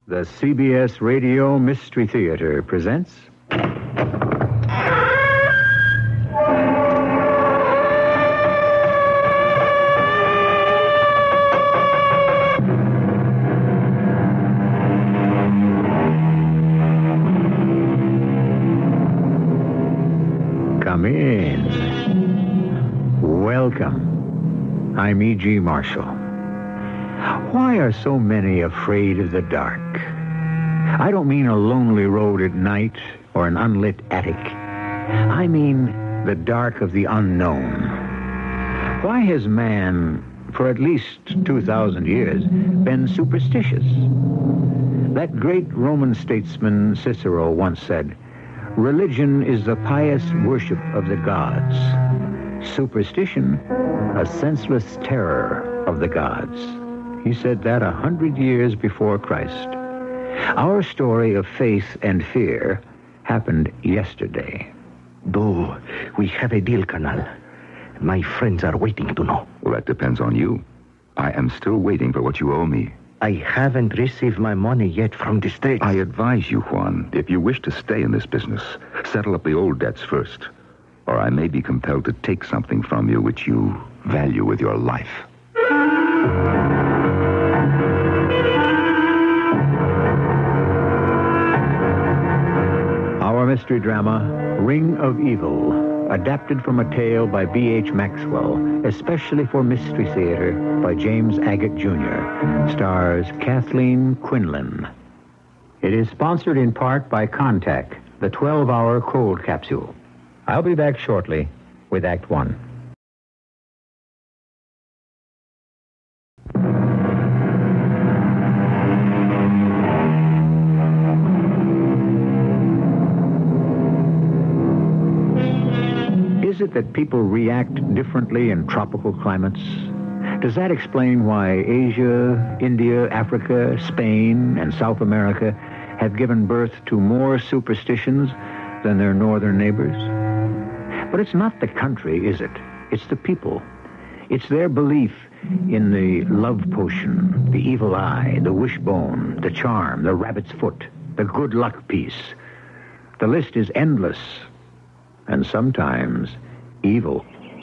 The CBS Radio Mystery Theater presents... Come in. Welcome. I'm E.G. Marshall. Why are so many afraid of the dark? I don't mean a lonely road at night or an unlit attic. I mean the dark of the unknown. Why has man, for at least 2,000 years, been superstitious? That great Roman statesman Cicero once said, "Religion is the pious worship of the gods. Superstition, a senseless terror of the gods." He said that 100 years before Christ. Our story of faith and fear happened yesterday. Do we have a deal, Colonel? My friends are waiting to know. Well, that depends on you. I am still waiting for what you owe me. I haven't received my money yet from the States. I advise you, Juan, if you wish to stay in this business, settle up the old debts first, or I may be compelled to take something from you which you value with your life. Our mystery drama, Ring of Evil, adapted from a tale by B.H. Maxwell, especially for Mystery Theater by James Agate Jr., stars Kathleen Quinlan. It is sponsored in part by Contact, the 12-hour cold capsule. I'll be back shortly with Act One. Is it that people react differently in tropical climates? Does that explain why Asia, India, Africa, Spain, and South America have given birth to more superstitions than their northern neighbors? But it's not the country, is it? It's the people. It's their belief in the love potion, the evil eye, the wishbone, the charm, the rabbit's foot, the good luck piece. The list is endless, and sometimes evil.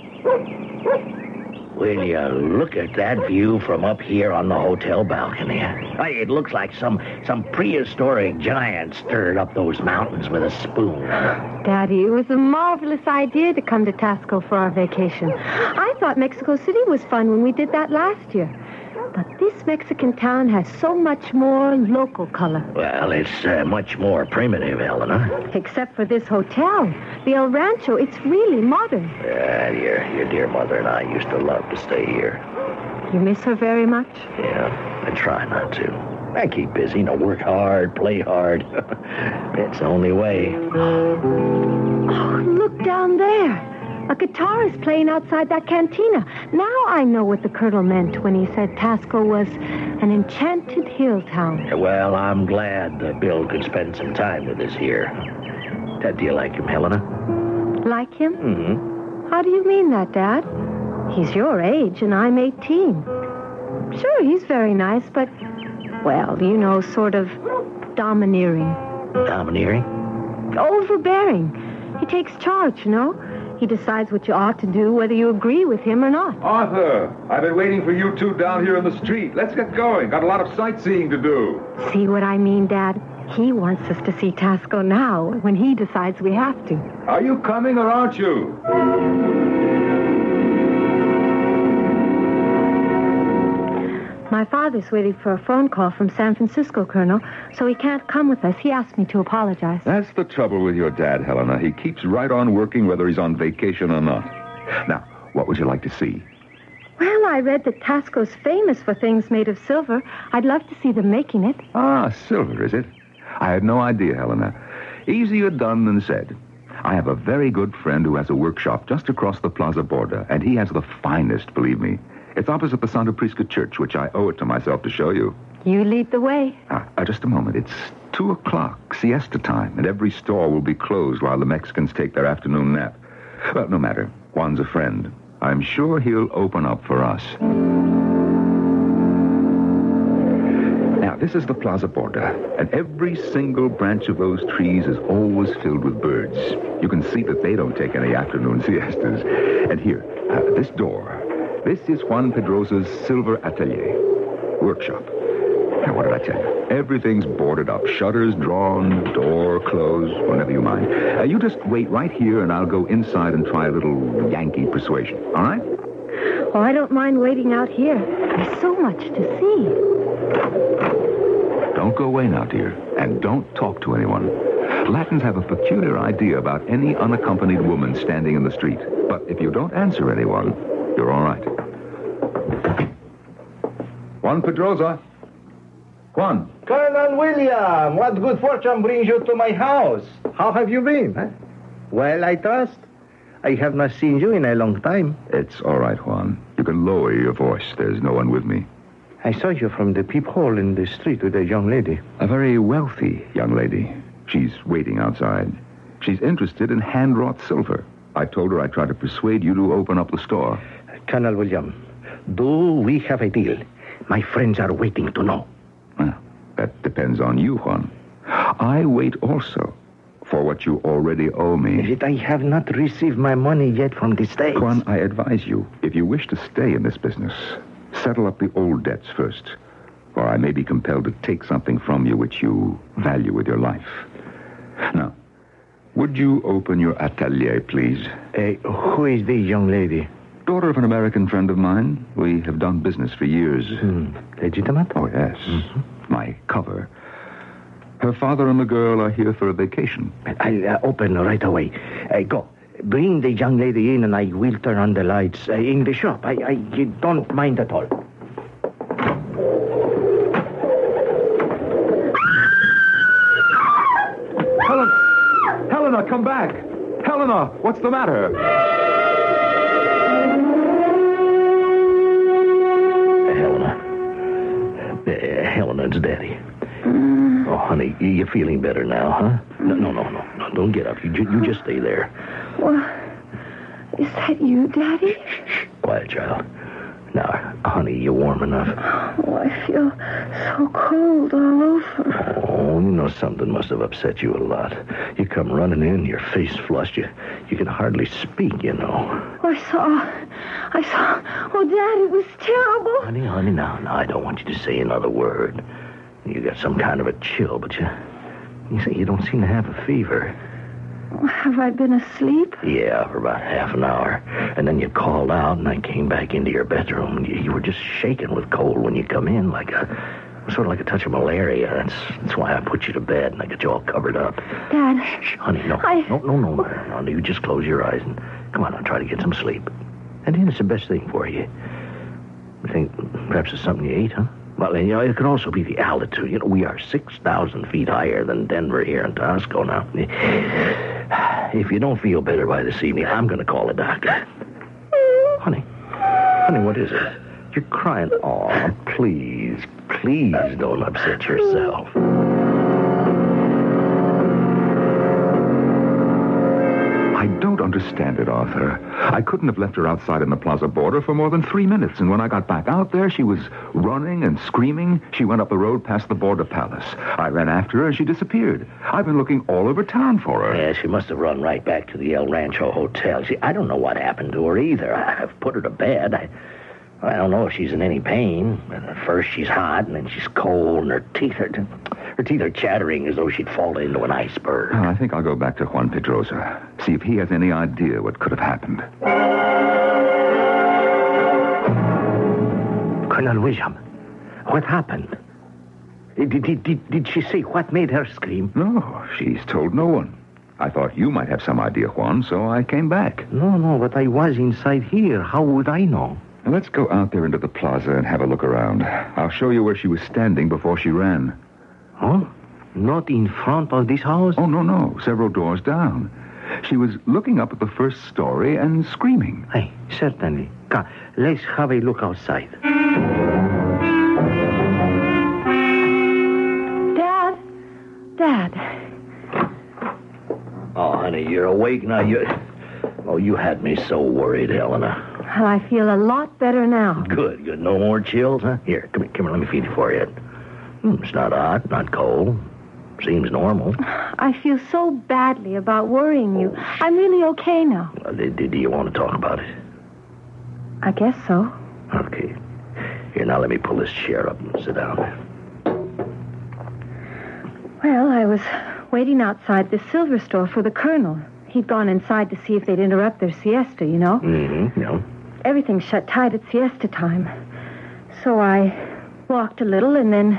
Will you look at that view from up here on the hotel balcony? It looks like some prehistoric giant stirred up those mountains with a spoon. Daddy, it was a marvelous idea to come to Tasco for our vacation. I thought Mexico City was fun when we did that last year. But this Mexican town has so much more local color. Well, it's much more primitive, Helena. Except for this hotel. The El Rancho, it's really modern. Your dear mother and I used to love to stay here. You miss her very much? Yeah, I try not to. I keep busy, work hard, play hard. It's the only way. Oh, look down there. A guitar is playing outside that cantina. Now I know what the Colonel meant when he said Tasco was an enchanted hill town. Well, I'm glad Bill could spend some time with us here. Do you like him, Helena? Like him? Mm-hmm. How do you mean that, Dad? He's your age and I'm 18. Sure, he's very nice, but, well, sort of domineering. Domineering? Overbearing. He takes charge, He decides what you ought to do, whether you agree with him or not. Arthur, I've been waiting for you two down here in the street. Let's get going. Got a lot of sightseeing to do. See what I mean, Dad? He wants us to see Tasco now, when he decides we have to. Are you coming or aren't you? My father's waiting for a phone call from San Francisco, Colonel, so he can't come with us. He asked me to apologize. That's the trouble with your dad, Helena. He keeps right on working whether he's on vacation or not. Now, what would you like to see? Well, I read that Tasco's famous for things made of silver. I'd love to see them making it. Ah, silver, is it? I had no idea, Helena. Easier done than said. I have a very good friend who has a workshop just across the Plaza Borda, and he has the finest, believe me. It's opposite the Santa Prisca Church, which I owe it to myself to show you. You lead the way. Just a moment. It's 2 o'clock, siesta time, and every store will be closed while the Mexicans take their afternoon nap. Well, no matter. Juan's a friend. I'm sure he'll open up for us. Now, this This is the Plaza Borda, and every single branch of those trees is always filled with birds. You can see that they don't take any afternoon siestas. And here, this door, this is Juan Pedrosa's silver atelier, workshop. Now, what did I tell you? Everything's boarded up, shutters drawn, door closed, whenever you mind. You just wait right here, and I'll go inside and try a little Yankee persuasion, all right? Oh, I don't mind waiting out here. There's so much to see. Don't go away now, dear, and don't talk to anyone. Latins have a peculiar idea about any unaccompanied woman standing in the street. But if you don't answer anyone, you're all right. Juan Pedrosa. Juan. Colonel William, what good fortune brings you to my house? How have you been? Huh? Well, I trust. I have not seen you in a long time. It's all right, Juan. You can lower your voice. There's no one with me. I saw you from the peephole in the street with a young lady. A very wealthy young lady. She's waiting outside. She's interested in hand-wrought silver. I told her I'd try to persuade you to open up the store. Colonel William, do we have a deal? My friends are waiting to know. Well, that depends on you, Juan. I wait also for what you already owe me. Yet I have not received my money yet from the States. Juan, I advise you, if you wish to stay in this business, settle up the old debts first, or I may be compelled to take something from you which you value with your life. Now, would you open your atelier, please? Who is the young lady? Daughter of an American friend of mine. We have done business for years. Legitimate? Oh, yes. Mm-hmm. My cover. Her father and the girl are here for a vacation. I'll open right away. Go. Bring the young lady in and I will turn on the lights in the shop. I don't mind at all. Helena, come back. Helena, what's the matter? Helena, it's Daddy. Oh, honey, you feeling better now, huh? No, don't get up. You just stay there. Well, is that you, Daddy? Shh, quiet, child. Now, honey, you warm enough? Oh, I feel so cold all over. Oh, something must have upset you a lot. You come running in, your face flushed. You can hardly speak, Oh, I saw. Oh, Dad, it was terrible. Honey, now, I don't want you to say another word. You got some kind of a chill, but you say you don't seem to have a fever. Have I been asleep? Yeah, for about half an hour. And then you called out, and I came back into your bedroom. You were just shaking with cold when you come in, sort of like a touch of malaria. That's why I put you to bed, and I got you all covered up. Dad. Shh, honey, no. No, you just close your eyes and come on, I'll try to get some sleep. And then it's the best thing for you. I think perhaps it's something you ate, huh? Well, it could also be the altitude. We are 6,000 feet higher than Denver here in Tasco now. If you don't feel better by this evening, I'm going to call a doctor. Honey, what is it? You're crying. Oh, please don't upset yourself. I don't understand it, Arthur. I couldn't have left her outside in the Plaza Border for more than 3 minutes, and when I got back out there, she was running and screaming. She went up the road past the Border Palace. I ran after her, and she disappeared. I've been looking all over town for her. Yeah, she must have run right back to the El Rancho Hotel. See, I don't know what happened to her either. I've put her to bed. I don't know if she's in any pain. At first she's hot, and then she's cold, and her teeth are chattering as though she'd fallen into an iceberg. I think I'll go back to Juan Pedrosa, see if he has any idea what could have happened. Colonel William, what happened? Did she say what made her scream? No, she's told no one. I thought you might have some idea, Juan, so I came back. No, but I was inside here. How would I know? Now, let's go out there into the plaza and have a look around. I'll show you where she was standing before she ran. Oh? Not in front of this house? Oh, no. Several doors down. She was looking up at the first story and screaming. Hey, certainly. Come, let's have a look outside. Dad. Oh, honey, you're awake now. You had me so worried, Helena. Well, I feel a lot better now. Good. No more chills, huh? Here, come here, let me feed you for you. It's not hot, not cold. Seems normal. I feel so badly about worrying you. I'm really okay now. Do you want to talk about it? I guess so. Okay. Here, now let me pull this chair up and sit down. Well, I was waiting outside the silver store for the colonel. He'd gone inside to see if they'd interrupt their siesta, you know? Mm-hmm, yeah. Everything's shut tight at siesta time. So I walked a little, and then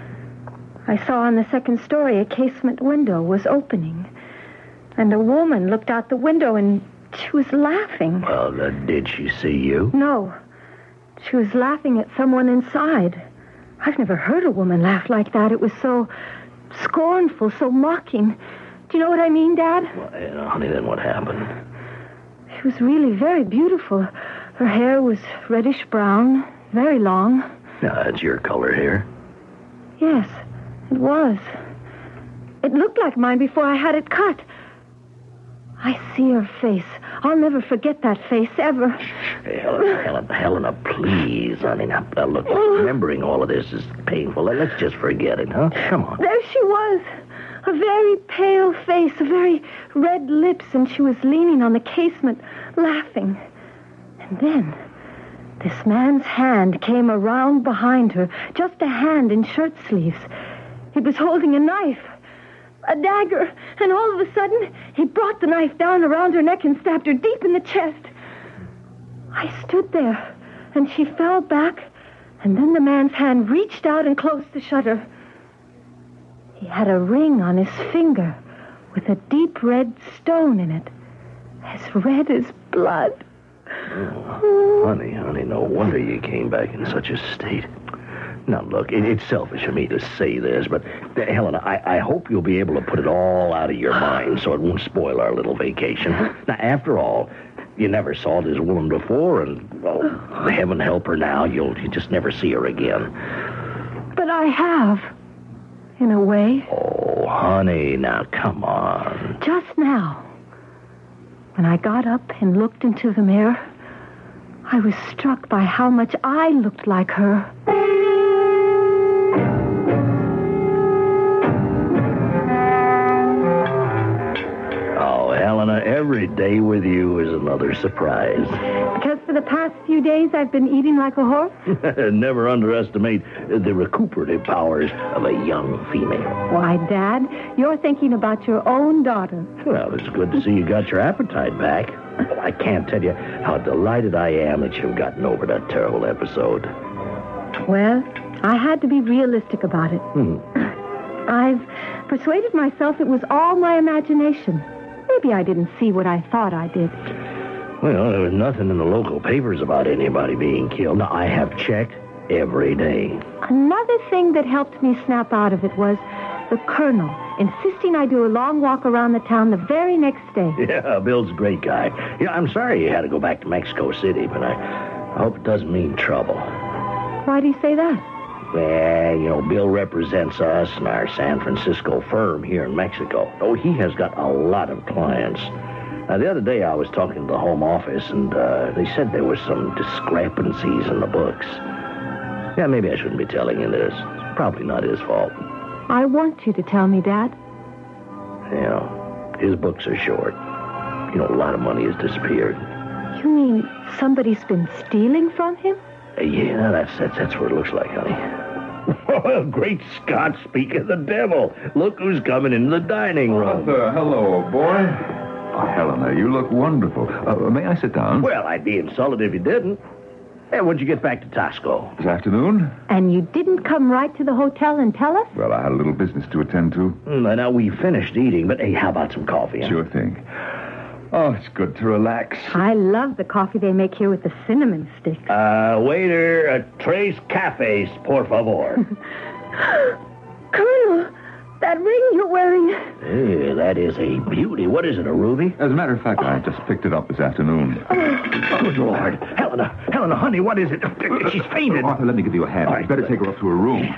I saw on the second story a casement window was opening. And a woman looked out the window, and she was laughing. Well, did she see you? No. She was laughing at someone inside. I've never heard a woman laugh like that. It was so scornful, so mocking. Do you know what I mean, Dad? Well, honey, then what happened? She was really very beautiful. Her hair was reddish-brown, very long. Yeah, that's your color hair. Yes, it was. It looked like mine before I had it cut. I see her face. I'll never forget that face, ever. Hey, Helena, please, honey. Now, look, remembering all of this is painful. Let's just forget it, huh? Come on. There she was. A very pale face, a very red lips, and she was leaning on the casement, laughing. And then this man's hand came around behind her, just a hand in shirt sleeves. He was holding a knife, a dagger, and all of a sudden, he brought the knife down around her neck and stabbed her deep in the chest. I stood there, and she fell back, and then the man's hand reached out and closed the shutter. He had a ring on his finger with a deep red stone in it, as red as blood. Oh, honey, no wonder you came back in such a state. Now, look, it's selfish of me to say this, but, Helena, I hope you'll be able to put it all out of your mind so it won't spoil our little vacation. Now, after all, you never saw this woman before, and, well, heaven help her now, you'll just never see her again. But I have, in a way. Oh, honey, now, come on. Just now, when I got up and looked into the mirror, I was struck by how much I looked like her. Helena, every day with you is another surprise. Because for the past few days I've been eating like a horse? Never underestimate the recuperative powers of a young female. Why, Dad, you're thinking about your own daughter. Well, it's good to see you got your appetite back. I can't tell you how delighted I am that you've gotten over that terrible episode. Well, I had to be realistic about it. I've persuaded myself it was all my imagination. Maybe I didn't see what I thought I did. Well, there was nothing in the local papers about anybody being killed. Now, I have checked every day. Another thing that helped me snap out of it was the colonel insisting I do a long walk around the town the very next day. Yeah, Bill's a great guy. Yeah, I'm sorry you had to go back to Mexico City, but I hope it doesn't mean trouble. Why do you say that? Well, Bill represents us and our San Francisco firm here in Mexico. Oh, he has got a lot of clients. Now, the other day I was talking to the home office, and they said there were some discrepancies in the books. Yeah, maybe I shouldn't be telling you this. Probably not his fault. I want you to tell me, Dad. His books are short. A lot of money has disappeared. You mean somebody's been stealing from him? Yeah, that's what it looks like, honey. Well, great Scott, speak of the devil. Look who's coming in the dining room. Hello, boy. Oh, Helena, you look wonderful. May I sit down? Well, I'd be insulted if you didn't. Hey, when'd you get back to Tasco? This afternoon? And you didn't come right to the hotel and tell us? Well, I had a little business to attend to. Now, we finished eating, but hey, how about some coffee? Huh? Sure thing. Oh, it's good to relax. I love the coffee they make here with the cinnamon stick. Waiter, tres cafes, por favor. Colonel, that ring you're wearing. Hey, that is a beauty. What is it, a ruby? As a matter of fact, I just picked it up this afternoon. Good Lord. Helena, honey, what is it? She's fainted. Arthur, let me give you a hand. All right. You'd better take her up to her room.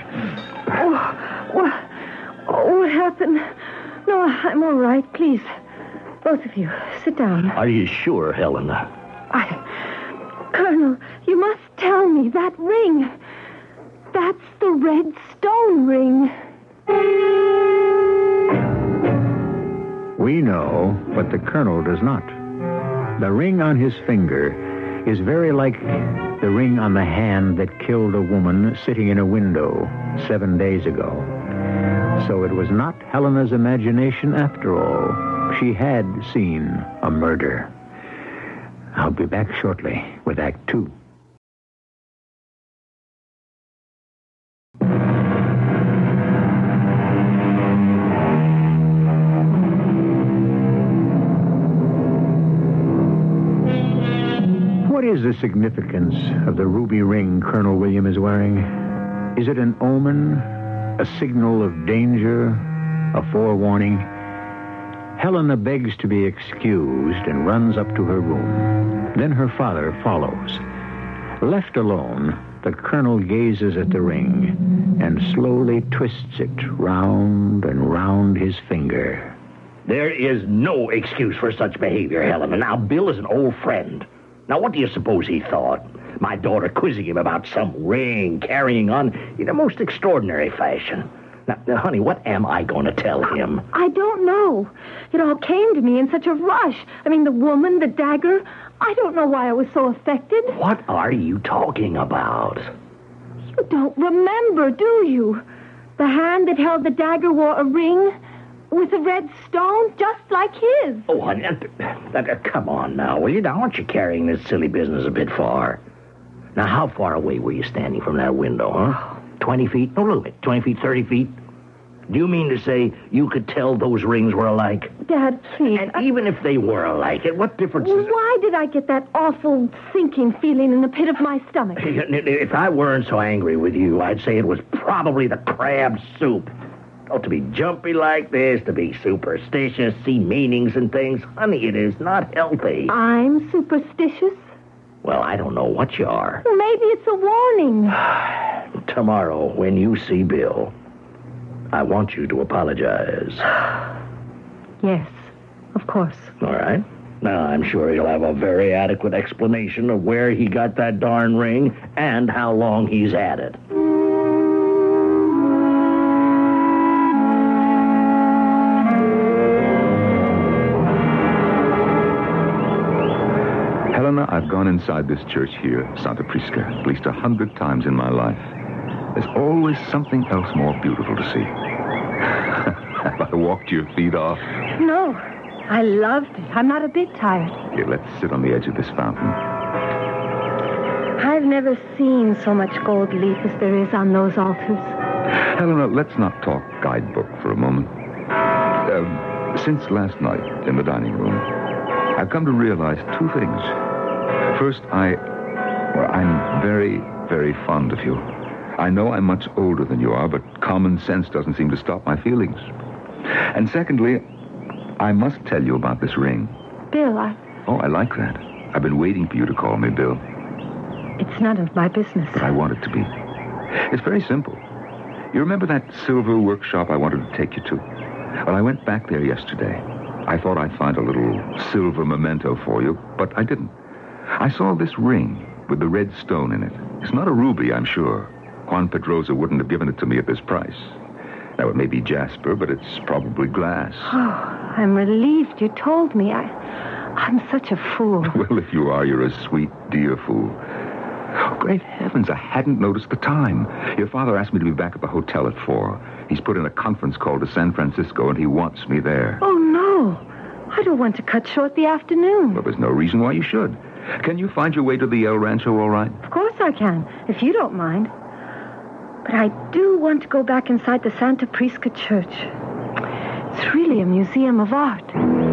What happened? No, I'm all right. Please, both of you, sit down. Are you sure, Helena? Colonel, you must tell me that ring. That's the a red stone ring. We know, but the Colonel does not. The ring on his finger is very like the ring on the hand that killed a woman sitting in a window 7 days ago. So it was not Helena's imagination after all. She had seen a murder. I'll be back shortly with Act 2. What is the significance of the ruby ring Colonel William is wearing? Is it an omen? A signal of danger? A forewarning? Helena begs to be excused and runs up to her room. Then her father follows. Left alone, the Colonel gazes at the ring and slowly twists it round and round his finger. There is no excuse for such behavior, Helena. Now, Bill is an old friend. Now, what do you suppose he thought? My daughter quizzing him about some ring, carrying on in a most extraordinary fashion. Now, honey, what am I going to tell him? I don't know. It all came to me in such a rush. I mean, the woman, the dagger. I don't know why I was so affected. What are you talking about? You don't remember, do you? The hand that held the dagger wore a ring with a red stone just like his. Oh, honey, come on now, will you? Now, aren't you carrying this silly business a bit far? Now, how far away were you standing from that window, huh? 20 feet? No, look, 20 feet, 30 feet? Do you mean to say you could tell those rings were alike? Dad, please. And even if they were alike, what difference does it... Why did I get that awful sinking feeling in the pit of my stomach? If I weren't so angry with you, I'd say it was probably the crab soup. Oh, to be jumpy like this, to be superstitious, see meanings and things, honey, it is not healthy. I'm superstitious? Well, I don't know what you are. Well, maybe it's a warning. Tomorrow, when you see Bill, I want you to apologize. Yes, of course. All right. Now, I'm sure he'll have a very adequate explanation of where he got that darn ring and how long he's had it. Helena, I've gone inside this church here, Santa Prisca, at least 100 times in my life. There's always something else more beautiful to see. Have I walked your feet off? No, I loved it. I'm not a bit tired. Here, let's sit on the edge of this fountain. I've never seen so much gold leaf as there is on those altars. Helena, let's not talk guidebook for a moment. Since last night in the dining room, I've come to realize two things. First, I'm very, very fond of you. I know I'm much older than you are, but common sense doesn't seem to stop my feelings. And secondly, I must tell you about this ring. Bill, Oh, I like that. I've been waiting for you to call me, Bill. It's none of my business. But I want it to be. It's very simple. You remember that silver workshop I wanted to take you to? Well, I went back there yesterday. I thought I'd find a little silver memento for you, but I didn't. I saw this ring with the red stone in it. It's not a ruby, I'm sure. Juan Pedrosa wouldn't have given it to me at this price. Now, it may be jasper, but it's probably glass. Oh, I'm relieved you told me. I'm such a fool. Well, if you are, you're a sweet, dear fool. Oh, great heavens, I hadn't noticed the time. Your father asked me to be back at the hotel at 4. He's put in a conference call to San Francisco, and he wants me there. Oh, no. I don't want to cut short the afternoon. Well, there's no reason why you should. Can you find your way to the El Rancho all right? Of course I can, if you don't mind. But I do want to go back inside the Santa Prisca Church. It's really a museum of art.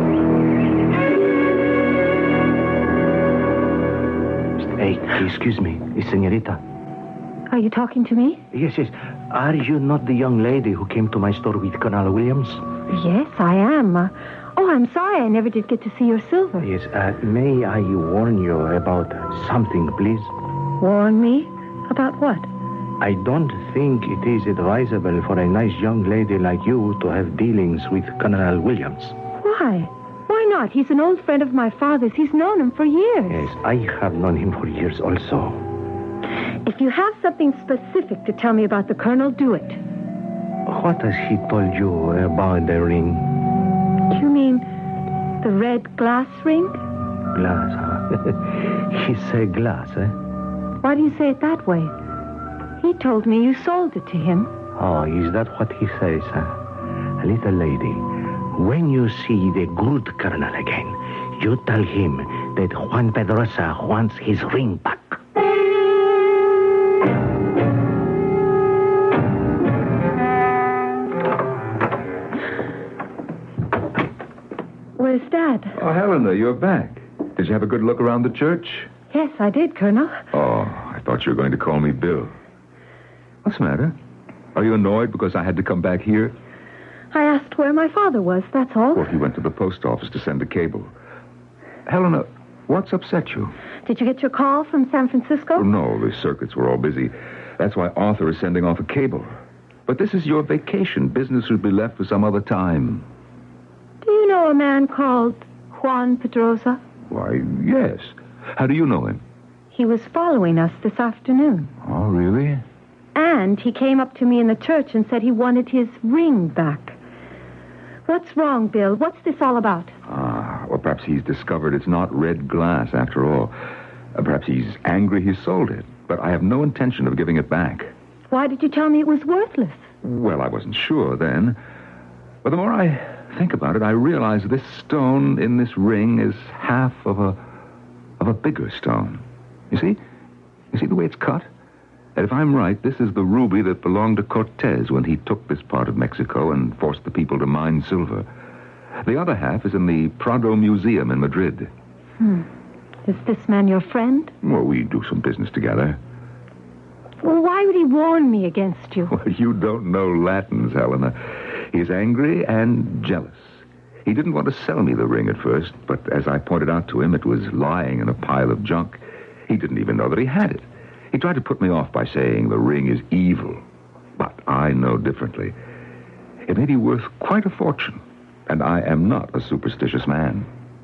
Hey, excuse me, señorita. Are you talking to me? Yes. Are you not the young lady who came to my store with Colonel Williams? Yes, I am. I'm sorry I never did get to see your silver. Yes, may I warn you about something, please? Warn me? About what? I don't think it is advisable for a nice young lady like you to have dealings with Colonel Williams. Why? Why not? He's an old friend of my father's. He's known him for years. Yes, I have known him for years also. If you have something specific to tell me about the Colonel, do it. What has he told you about the ring? You mean the red glass ring? Glass, huh? He said glass, eh? Why do you say it that way? He told me you sold it to him. Oh, is that what he says, huh? Little lady, when you see the good Colonel again, you tell him that Juan Pedrosa wants his ring back. Where's Dad? Oh, Helena, you're back. Did you have a good look around the church? Yes, I did, Colonel. Oh, I thought you were going to call me Bill. What's the matter? Are you annoyed because I had to come back here? I asked where my father was, that's all. Well, he went to the post office to send a cable. Helena, what's upset you? Did you get your call from San Francisco? Oh, no, the circuits were all busy. That's why Arthur is sending off a cable. But this is your vacation. Business would be left for some other time. Do you know a man called Juan Pedrosa? Why, yes. How do you know him? He was following us this afternoon. Oh, really? And he came up to me in the church and said he wanted his ring back. What's wrong, Bill? What's this all about? Well, perhaps he's discovered it's not red glass after all. Perhaps he's angry he sold it. But I have no intention of giving it back. Why did you tell me it was worthless? Well, I wasn't sure then. But the more I think about it, I realize this stone in this ring is half of a bigger stone. You see? You see the way it's cut? And if I'm right, this is the ruby that belonged to Cortez when he took this part of Mexico and forced the people to mine silver. The other half is in the Prado Museum in Madrid. Is this man your friend? Well, we do some business together. Well, why would he warn me against you? Well, you don't know Latins, Helena. He's angry and jealous. He didn't want to sell me the ring at first, but as I pointed out to him, it was lying in a pile of junk. He didn't even know that he had it. He tried to put me off by saying the ring is evil. But I know differently. It may be worth quite a fortune, and I am not a superstitious man.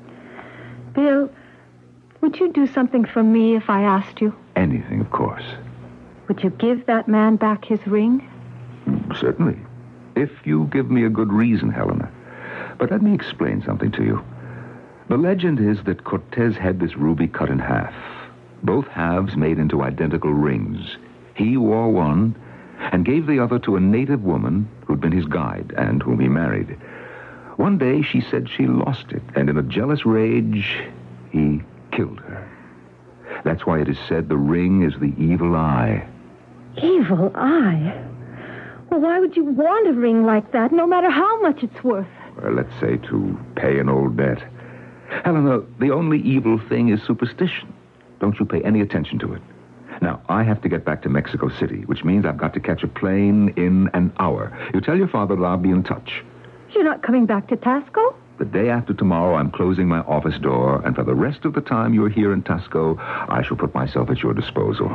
Bill, would you do something for me if I asked you? Anything, of course. Would you give that man back his ring? Certainly. If you give me a good reason, Helena. But let me explain something to you. The legend is that Cortez had this ruby cut in half. Both halves made into identical rings. He wore one and gave the other to a native woman who'd been his guide and whom he married. One day she said she lost it, and in a jealous rage, he killed her. That's why it is said the ring is the evil eye. Evil eye? Well, why would you want a ring like that, no matter how much it's worth? Well, let's say to pay an old debt. Helena, the only evil thing is superstition. Don't you pay any attention to it. Now, I have to get back to Mexico City, which means I've got to catch a plane in an hour. You tell your father that I'll be in touch. You're not coming back to Tasco? The day after tomorrow, I'm closing my office door, and for the rest of the time you're here in Tasco, I shall put myself at your disposal.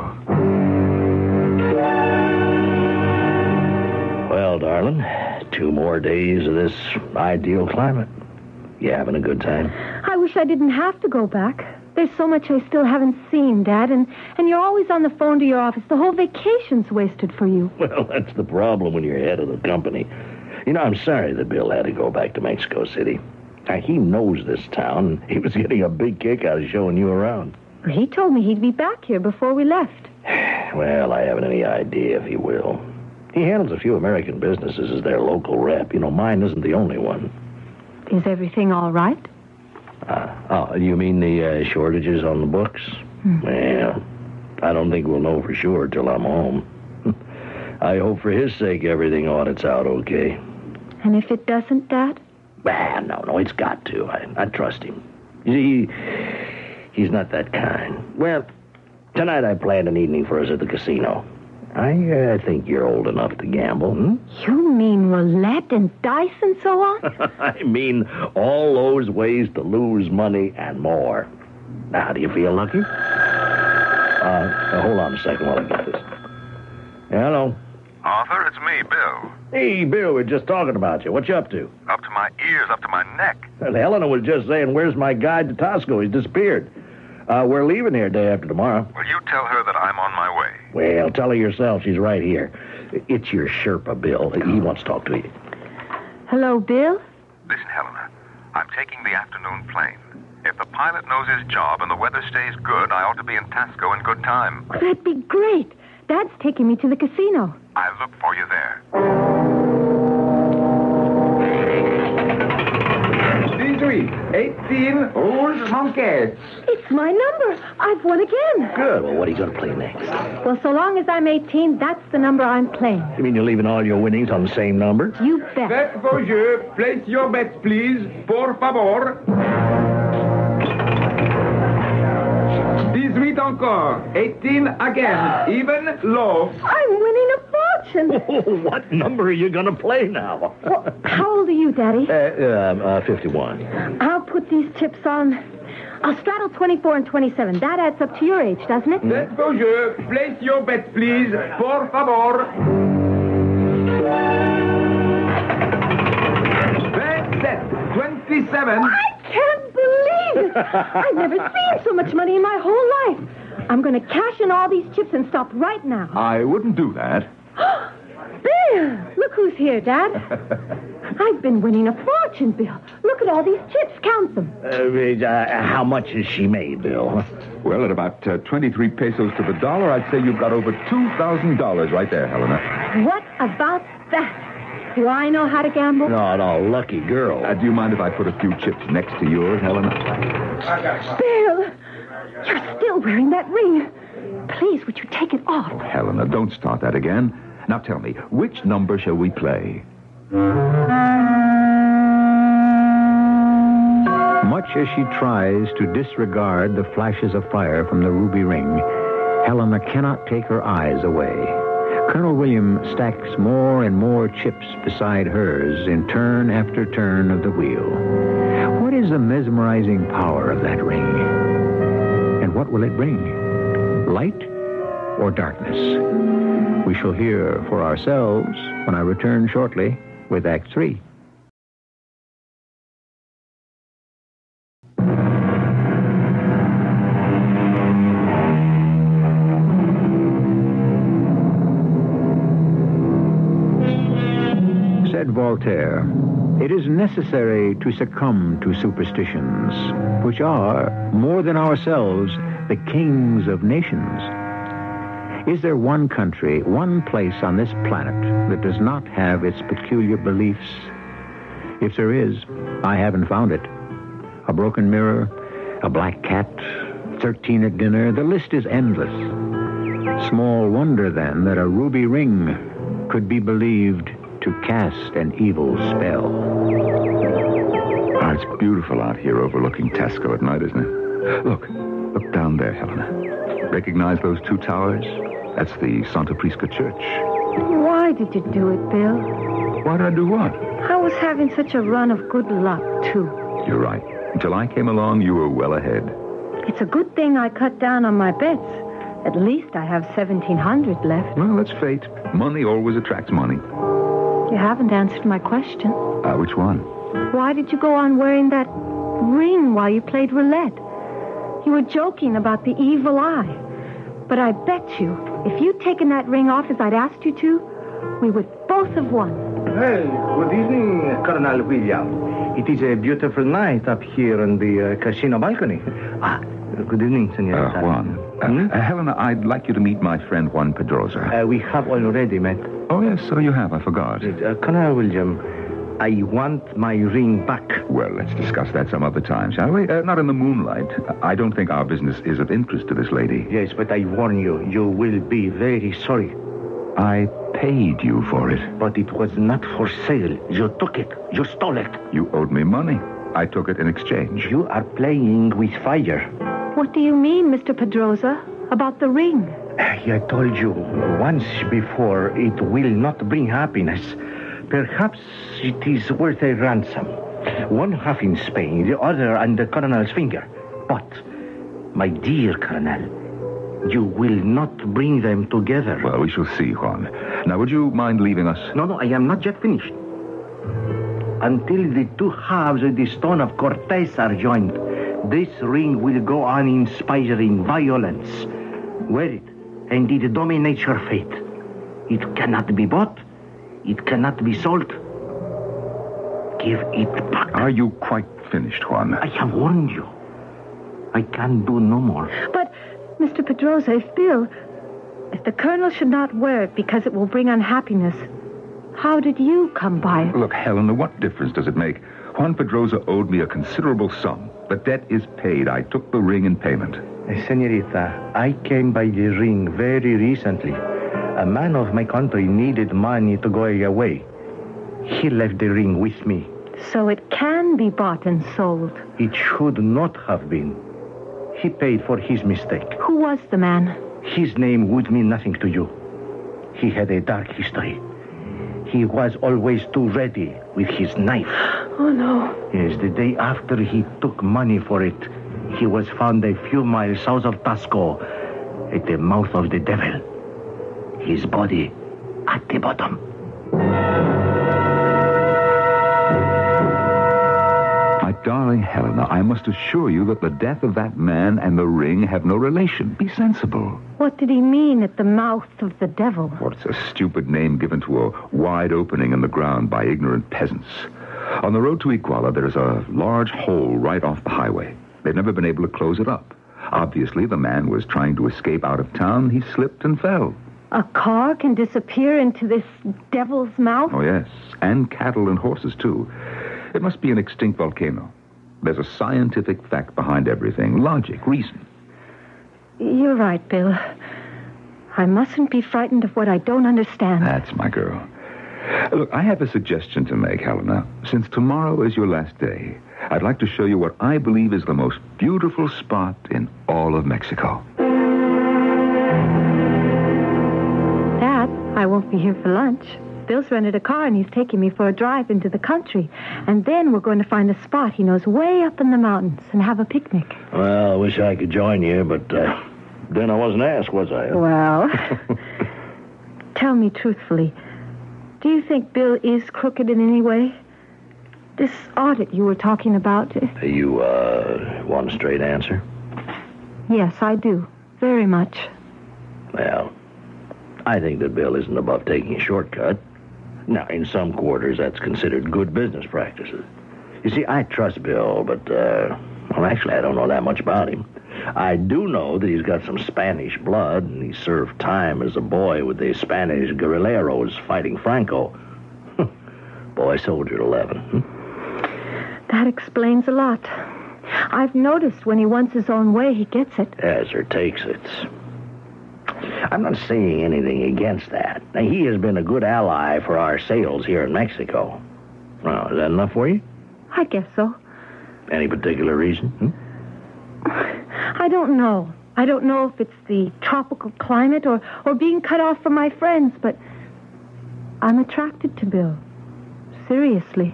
Well, darling, 2 more days of this ideal climate. You having a good time? I wish I didn't have to go back. There's so much I still haven't seen, Dad, and you're always on the phone to your office. The whole vacation's wasted for you. Well, that's the problem when you're head of the company. You know, I'm sorry that Bill had to go back to Mexico City. Now, he knows this town. He was getting a big kick out of showing you around. He told me he'd be back here before we left. Well, I haven't any idea if he will. He handles a few American businesses as their local rep. You know, mine isn't the only one. Is everything all right? You mean the shortages on the books? Well, I don't think we'll know for sure till I'm home. I hope for his sake everything audits out okay. And if it doesn't, Dad? No, it's got to. I trust him. He's not that kind. Well, tonight I planned an evening for us at the casino. I think you're old enough to gamble, You mean roulette and dice and so on? I mean all those ways to lose money and more. Now, how do you feel, Lucky? Hold on a second while I get this. Hello. Arthur, it's me, Bill. Hey, Bill, we're just talking about you. What you up to? Up to my ears, up to my neck. Well, Helena was just saying, where's my guide to Tasco? He's disappeared. We're leaving here day after tomorrow. Well, you tell her that I'm on my way. Well, tell her yourself. She's right here. It's your Sherpa, Bill. He wants to talk to you. Hello, Bill? Listen, Helena. I'm taking the afternoon plane. If the pilot knows his job and the weather stays good, I ought to be in Tasco in good time. That'd be great. Dad's taking me to the casino. I'll look for you there. 18 rouge manqué. It's my number. I've won again. Good. Well, what are you going to play next? Well, so long as I'm 18, that's the number I'm playing. You mean you're leaving all your winnings on the same number? You bet. Faites vos jeux. Place your bets, please. Por favor. 18 encore. 18 again. Even low. I'm winning a fortune. What number are you going to play now? Well, how old are you, Daddy? 51. I'll put these chips on. I'll straddle 24 and 27. That adds up to your age, doesn't it? Faites vos jeux. Place your bets, please. Por favor. 27. I can't believe it. I've never seen so much money in my whole life. I'm going to cash in all these chips and stop right now. I wouldn't do that. Bill, look who's here, Dad. I've been winning a fortune, Bill. Look at all these chips. Count them. How much has she made, Bill? Well, at about 23 pesos to the dollar, I'd say you've got over $2,000 right there, Helena. What about that? Do I know how to gamble? No, lucky girl. Do you mind if I put a few chips next to yours, Helena? Bill, you're still wearing that ring. Please, would you take it off? Helena, don't start that again. Now tell me, which number shall we play? Much as she tries to disregard the flashes of fire from the ruby ring, Helena cannot take her eyes away. Colonel William stacks more and more chips beside hers in turn after turn of the wheel. What is the mesmerizing power of that ring? And what will it bring? Light or darkness? We shall hear for ourselves when I return shortly with Act 3. Said Voltaire, it is necessary to succumb to superstitions, which are, more than ourselves, the kings of nations. Is there one country, one place on this planet that does not have its peculiar beliefs? If there is, I haven't found it. A broken mirror, a black cat, 13 at dinner, the list is endless. Small wonder, then, that a ruby ring could be believed to cast an evil spell. It's beautiful out here overlooking Tasco at night, isn't it? Look down there, Helena. Recognize those two towers? That's the Santa Prisca Church. Why did you do it, Bill? Why did I do what? I was having such a run of good luck, too. You're right. Until I came along, you were well ahead. It's a good thing I cut down on my bets. At least I have 1,700 left. Well, that's fate. Money always attracts money. You haven't answered my question. Which one? Why did you go on wearing that ring while you played roulette? You were joking about the evil eye. But I bet you, if you'd taken that ring off as I'd asked you to, we would both have won. Well, good evening, Colonel William. It is a beautiful night up here on the casino balcony. Good evening, Senor. Juan. Helena, I'd like you to meet my friend Juan Pedrosa. We have already met. Oh, yes, so you have. I forgot. Colonel William, I want my ring back. Well, let's discuss that some other time, shall we? Not in the moonlight. I don't think our business is of interest to this lady. Yes, but I warn you, you will be very sorry. I paid you for it. But it was not for sale. You took it. You stole it. You owed me money. I took it in exchange. You are playing with fire. What do you mean, Mr. Pedrosa, about the ring? I told you once before it will not bring happiness. Perhaps it is worth a ransom. One half in Spain, the other on the Colonel's finger. But, my dear Colonel, you will not bring them together. Well, we shall see, Juan. Now, would you mind leaving us? No, I am not yet finished. Until the two halves of the stone of Cortez are joined, this ring will go on inspiring violence. Wear it, and it dominates your fate. It cannot be bought. It cannot be sold. Give it back. Are you quite finished, Juan? I have warned you. I can do no more. But, Mr. Pedrosa, if the Colonel should not wear it because it will bring unhappiness, how did you come by it? Look, Helena, what difference does it make? Juan Pedrosa owed me a considerable sum. The debt is paid. I took the ring in payment. Senorita, I came by the ring very recently. A man of my country needed money to go away. He left the ring with me. So it can be bought and sold. It should not have been. He paid for his mistake. Who was the man? His name would mean nothing to you. He had a dark history. He was always too ready with his knife. Oh, no. Yes, the day after he took money for it, he was found a few miles south of Tasco at the mouth of the devil. His body at the bottom. My darling Helena, I must assure you that the death of that man and the ring have no relation. Be sensible. What did he mean at the mouth of the devil? Well, it's a stupid name given to a wide opening in the ground by ignorant peasants. On the road to Iguala, there's a large hole right off the highway. They've never been able to close it up. Obviously, the man was trying to escape out of town. He slipped and fell. A car can disappear into this devil's mouth? Oh, yes. And cattle and horses, too. It must be an extinct volcano. There's a scientific fact behind everything. Logic, reason. You're right, Bill. I mustn't be frightened of what I don't understand. That's my girl. Look, I have a suggestion to make, Helena. Since tomorrow is your last day, I'd like to show you what I believe is the most beautiful spot in all of Mexico. Dad, I won't be here for lunch. Bill's rented a car and he's taking me for a drive into the country. And then we're going to find a spot he knows way up in the mountains and have a picnic. Well, I wish I could join you, but then I wasn't asked, was I? Well, tell me truthfully, do you think Bill is crooked in any way? This audit you were talking about. You want a straight answer? Yes, I do. Very much. Well, I think that Bill isn't above taking a shortcut. Now, in some quarters, that's considered good business practices. You see, I trust Bill, but, well, actually, I don't know that much about him. I do know that he's got some Spanish blood, and he served time as a boy with the Spanish guerrilleros fighting Franco. Boy soldier 11. That explains a lot. I've noticed when he wants his own way, he gets it. As or takes it. I'm not saying anything against that. Now, he has been a good ally for our sales here in Mexico. Well, is that enough for you? I guess so. Any particular reason? I don't know. I don't know if it's the tropical climate or being cut off from my friends, but I'm attracted to Bill. Seriously.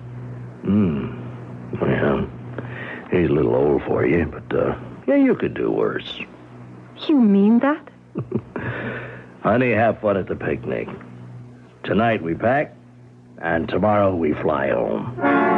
Well, he's a little old for you, but, yeah, you could do worse. You mean that? Honey, have fun at the picnic. Tonight we pack, and tomorrow we fly home.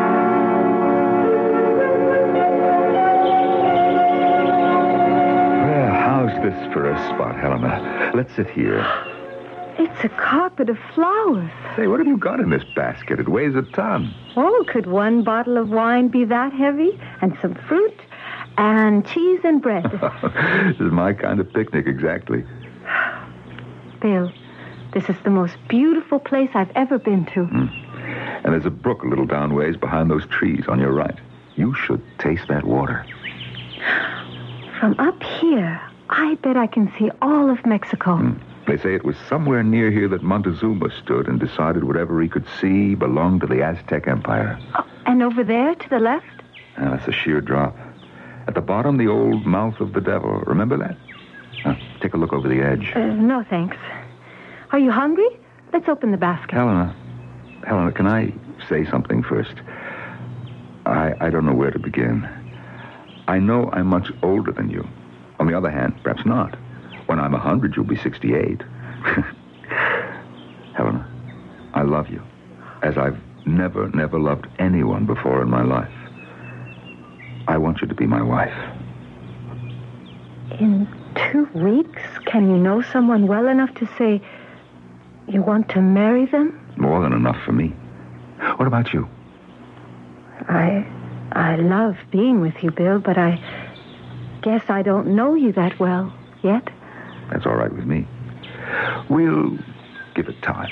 Well, how's this for a spot, Helena? Let's sit here. It's a carpet of flowers. Say, what have you got in this basket? It weighs a ton. Oh, could one bottle of wine be that heavy? And some fruit? And cheese and bread. This is my kind of picnic, exactly. Bill, this is the most beautiful place I've ever been to. And there's a brook a little downways behind those trees on your right. You should taste that water. From up here, I bet I can see all of Mexico. They say it was somewhere near here that Montezuma stood and decided whatever he could see belonged to the Aztec Empire. Oh, and over there to the left? That's a sheer drop. At the bottom, the old mouth of the devil. Remember that? Take a look over the edge. No, thanks. Are you hungry? Let's open the basket. Helena, can I say something first? I don't know where to begin. I know I'm much older than you. On the other hand, perhaps not. When I'm 100, you'll be 68. Helena, I love you, as I've never loved anyone before in my life. I want you to be my wife. In 2 weeks, Can you know someone well enough to say you want to marry them? More than enough for me. What about you? I love being with you, Bill, but I guess I don't know you that well yet. That's all right with me. We'll give it time.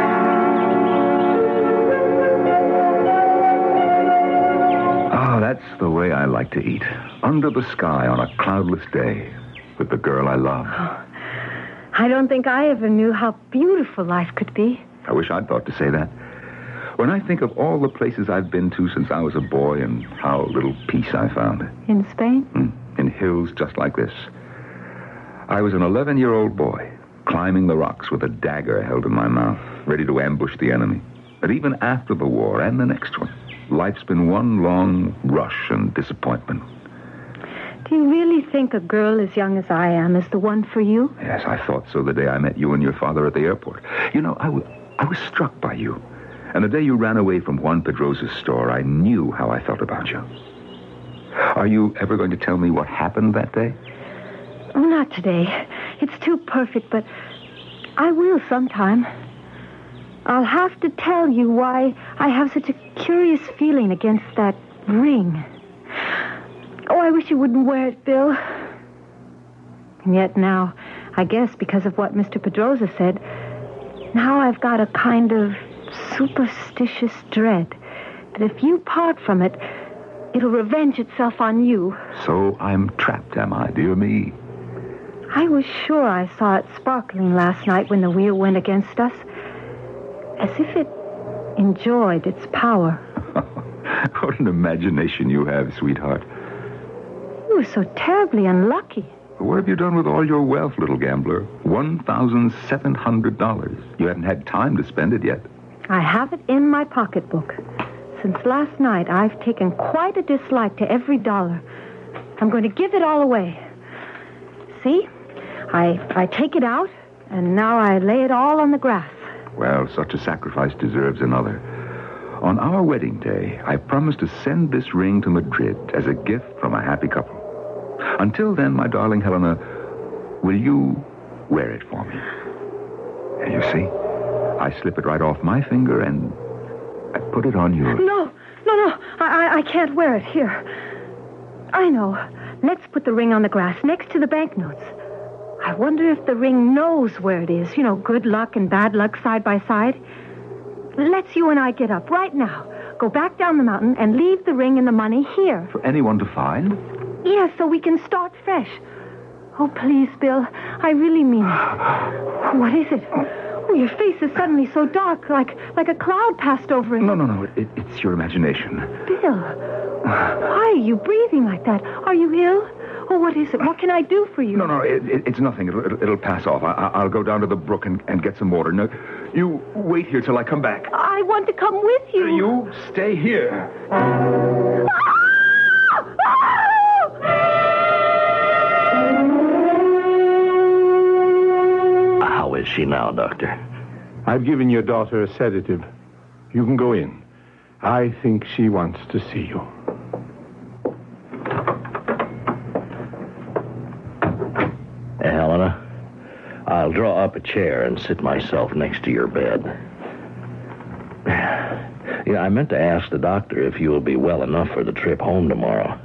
Ah, that's the way I like to eat. Under the sky on a cloudless day with the girl I love. Oh, I don't think I ever knew how beautiful life could be. I wish I'd thought to say that. When I think of all the places I've been to since I was a boy and how little peace I found. In Spain? In hills just like this. I was an 11-year-old boy, climbing the rocks with a dagger held in my mouth, ready to ambush the enemy. But even after the war and the next one, life's been one long rush and disappointment. Do you really think a girl as young as I am is the one for you? Yes, I thought so the day I met you and your father at the airport. You know, I was struck by you. And the day you ran away from Juan Pedrosa's store, I knew how I felt about you. Are you ever going to tell me what happened that day? Oh, not today. It's too perfect, but I will sometime. I'll have to tell you why I have such a curious feeling against that ring. Oh, I wish you wouldn't wear it, Bill. And yet now, I guess because of what Mr. Pedrosa said, now I've got a kind of superstitious dread that if you part from it, it'll revenge itself on you. So I'm trapped, am I? Dear me. I was sure I saw it sparkling last night when the wheel went against us, as if it enjoyed its power. What an imagination you have, sweetheart. You were so terribly unlucky. What have you done with all your wealth, little gambler? $1,700. You haven't had time to spend it yet. I have it in my pocketbook. Since last night, I've taken quite a dislike to every dollar. I'm going to give it all away. See? I take it out, and now I lay it all on the grass. Well, such a sacrifice deserves another. On our wedding day, I promised to send this ring to Madrid as a gift from a happy couple. Until then, my darling Helena, will you wear it for me? And you see, I slip it right off my finger and I put it on yours. No. I can't wear it. Here. I know. Let's put the ring on the grass next to the banknotes. I wonder if the ring knows where it is. You know, good luck and bad luck side by side. Let's you and I get up right now. Go back down the mountain and leave the ring and the money here. For anyone to find? Yes, so we can start fresh. Oh, please, Bill. I really mean it. What is it? Oh, your face is suddenly so dark, like a cloud passed over it. No. It's your imagination. Bill, why are you breathing like that? Are you ill? Oh, what is it? What can I do for you? No, it's nothing. It'll pass off. I'll go down to the brook and get some water. No, you wait here till I come back. I want to come with you. You stay here. How is she now, Doctor? I've given your daughter a sedative. You can go in. I think she wants to see you. Helena, I'll draw up a chair and sit myself next to your bed. Yeah, I meant to ask the doctor if you will be well enough for the trip home tomorrow.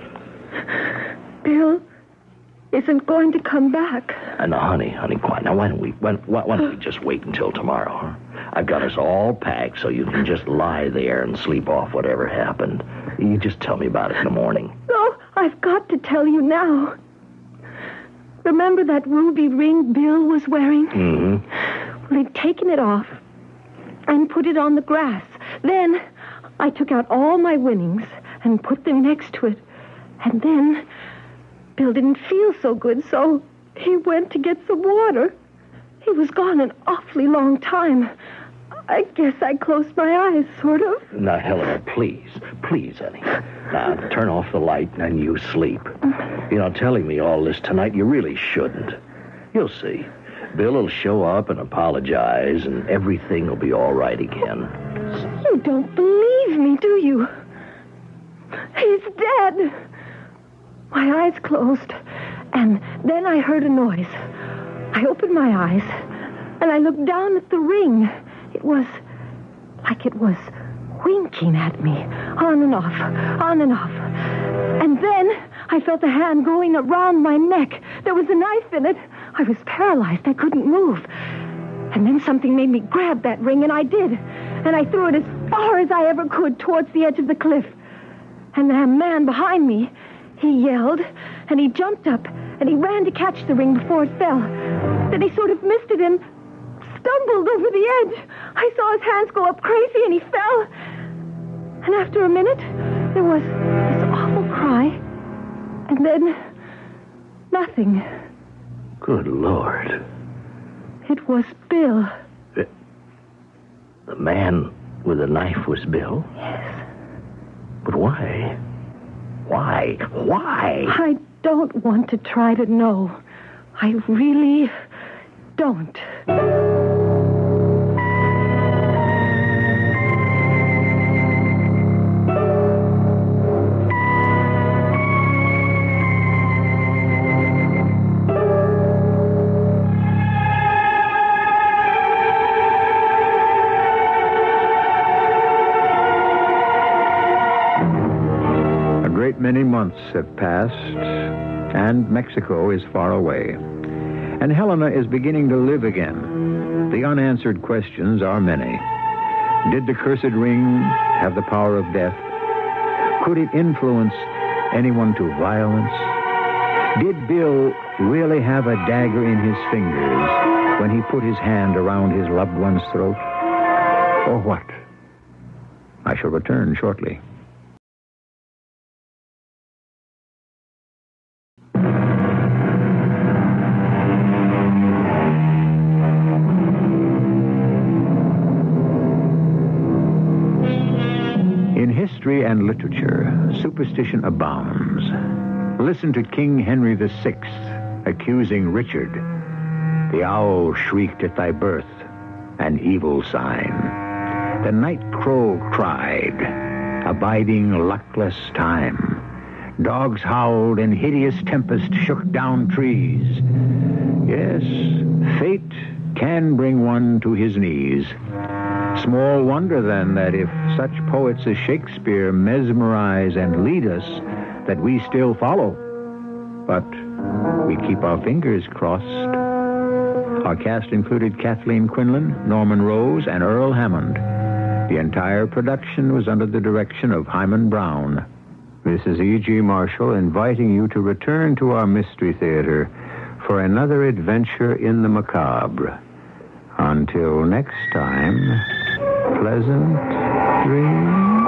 Bill isn't going to come back. No, honey, quiet. Now, why don't we just wait until tomorrow, huh? I've got us all packed so you can just lie there and sleep off whatever happened. You just tell me about it in the morning. No, I've got to tell you now. Remember that ruby ring Bill was wearing? Mm-hmm. Well, he'd taken it off and put it on the grass. Then I took out all my winnings and put them next to it. And then Bill didn't feel so good, so he went to get some water. He was gone an awfully long time. I guess I closed my eyes, sort of. Now, Helena, please, honey. Now, turn off the light and you sleep. You know, telling me all this tonight, you really shouldn't. You'll see. Bill will show up and apologize, and everything will be all right again. You don't believe me, do you? He's dead. My eyes closed, and then I heard a noise. I opened my eyes, and I looked down at the ring. It was like it was winking at me, on and off, on and off. And then I felt a hand going around my neck. There was a knife in it. I was paralyzed. I couldn't move. And then something made me grab that ring, and I did. And I threw it as far as I ever could towards the edge of the cliff. And the man behind me, he yelled, and he jumped up, and he ran to catch the ring before it fell. Then he sort of missed it and stumbled over the edge. I saw his hands go up crazy, and he fell. And after a minute, there was this awful cry, and then nothing. Good Lord. It was Bill. The man with the knife was Bill? Yes. But why? Why? I don't want to try to know. I really don't. Many months have passed, and Mexico is far away. And Helena is beginning to live again. The unanswered questions are many. Did the cursed ring have the power of death? Could it influence anyone to violence? Did Bill really have a dagger in his fingers when he put his hand around his loved one's throat? Or what? I shall return shortly. In history and literature, superstition abounds. Listen to King Henry VI accusing Richard. The owl shrieked at thy birth, an evil sign. The night crow cried, abiding luckless time. Dogs howled and hideous tempest shook down trees. Yes, fate can bring one to his knees. Small wonder, then, that if such poets as Shakespeare mesmerize and lead us, that we still follow. But we keep our fingers crossed. Our cast included Kathleen Quinlan, Norman Rose, and Earl Hammond. The entire production was under the direction of Hyman Brown. This is E.G. Marshall inviting you to return to our Mystery Theater for another adventure in the macabre. Until next time, pleasant dreams.